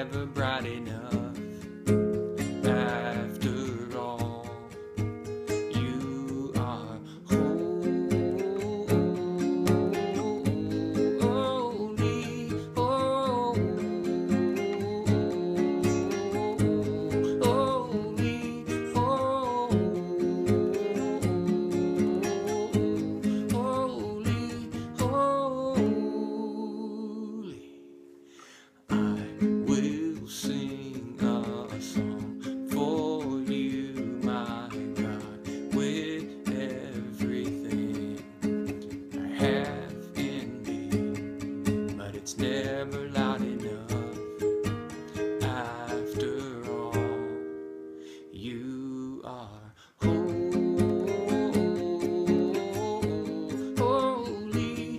never bright enough. After all, you are holy, holy, holy. I will sing a song for you, my God, with everything I have in me, but it's never loud enough. After all, you are holy, holy,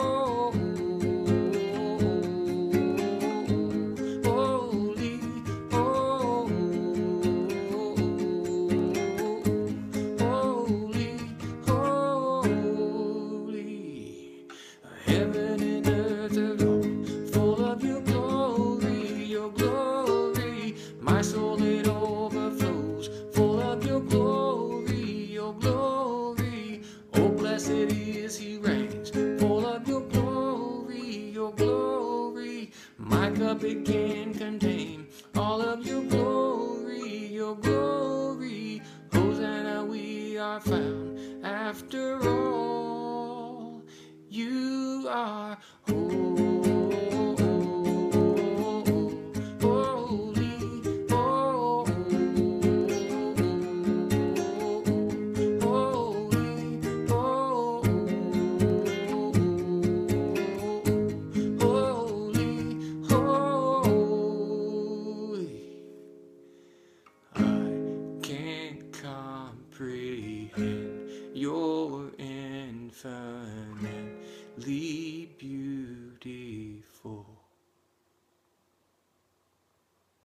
holy. Heaven and earth are full of your glory, your glory. My soul it overflows, full of your glory, your glory. Oh, blessed is he reigns, full of your glory, your glory. My cup it can contain all of your glory, your glory. Hosanna, we are found after all. You are holy.